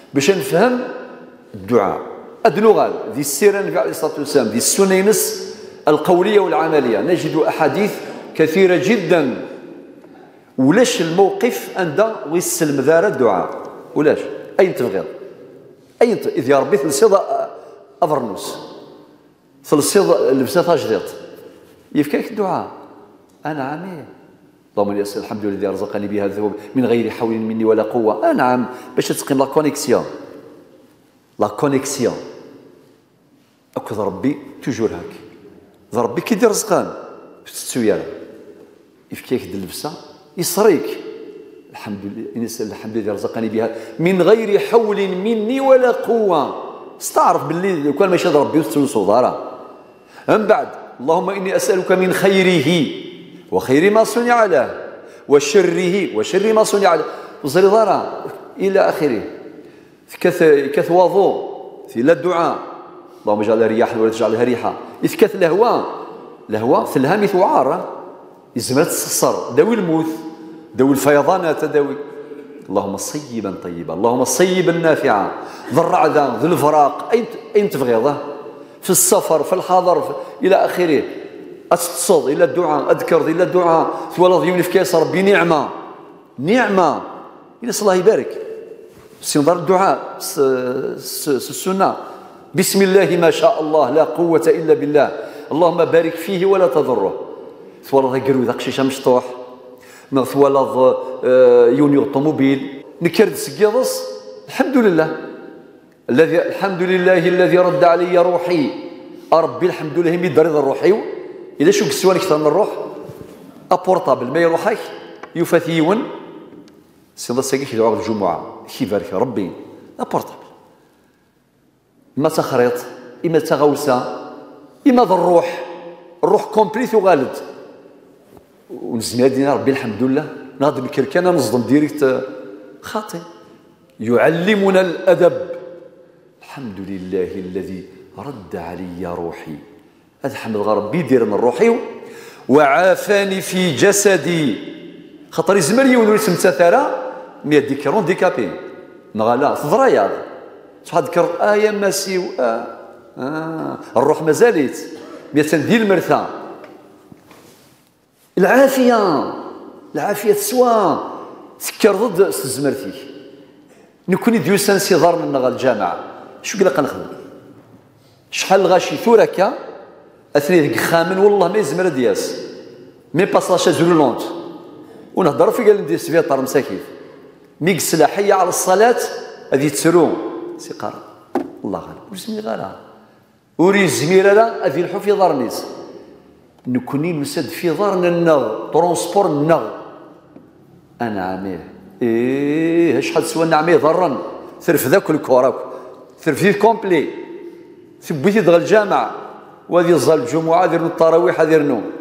باش نفهم الدعاء. هاد اللغة ذي السيرة النبي عليه الصلاة والسلام ذي السنينس القولية والعملية نجد أحاديث كثيرة جدا. ولاش الموقف عند ويسلم دار الدعاء ولاش أين تبغيض أين إذ يا ربي ثلثيض أفرنوس ثلثيض لبسات أجديط يفكاك الدعاء أنا عامي اللهم اني اسال الحمد لله الذي رزقني بهذا الذنوب من غير حول مني ولا قوه. نعم باش تقيم لا كونيكسيون اكو ربي توجور هاك ربي كي يدير رزقان تسويا يفكيك اللبسه يصريك الحمد لله اني اسال الحمد لله الذي رزقني بها من غير حول مني ولا قوه. استعرف باللي لو كان ماشي ربي وتسلسو دارا من بعد اللهم اني اسالك من خيره وخير ما صنع له وشر ما صنع له وزري ضرا الى اخره. كث وضوء في لا الدعاء اللهم اجعلها رياحا ولا تجعلها ريحا. كث لهوى في الهام ثعار يزمر تصصر داوي الموت داوي الفيضانات داوي. اللهم صيبا طيبا اللهم صيبا نافعا ذا الرعدة ذا الفراق اين تبغيضه في السفر في الحضر الى اخره. أتصد إلى الدعاء أذكر إلى الدعاء ثوالى ضيوني في كاس ربي نعمة إلى الله يبارك سنظر الدعاء السنة بسم الله ما شاء الله لا قوة إلا بالله اللهم بارك فيه ولا تضره. ثوالى ذا قرو ذا قشيشة مشطوح ثوالى يونيو الطوموبيل نكرد سكيضس الحمد لله الذي رد علي روحي ربي الحمد لله يمد بريد الروحي. إذا شو قسوان أكثر من الروح أبورطابل ما يروحك يفاثيون سيضا ساقيك دعاء الجمعة كيفارك ربي أبورطابل إما تخريط إما تغوسة إما ذا الروح كومبليت وغالد ونزمي هادينا ربي الحمد لله نهضر الكركانة نصدم ديريكت خاطئ يعلمنا الأدب. الحمد لله الذي رد علي روحي هذا حمد ربي يدير من روحي وعافاني في جسدي خاطر يزمر يولي اسم تثارى مي ديكرون ديكابي نغالا تضرياض تذكر آية ماسي الروح ما زالت مي تندير المرثى العافية تسوى تذكر ضد الزمرتي نكون ديوسان سي ضار من نغا الجامعة شو قلق نخدم شحال غاشي ثوركا اثني ذيك خامن والله ما يزمر دياس مي باساشا زولونت ونهضر في قال ندير سفيطار مساكين ميك السلاحيه على الصلاه هذه تسرو سي قرا الله غالب وزمي غالا وري زميره لا هذه الحو في دار الناس نكوني نسد في دارنا النغ ترونسبور النغ انا عاميه شحال سوى نعميه ضرا ثرف ذاك الكوراك ثرف فيه كومبلي ثبتي دغ الجامعه وهذه الظل الجمعه دير التراويح دير نوم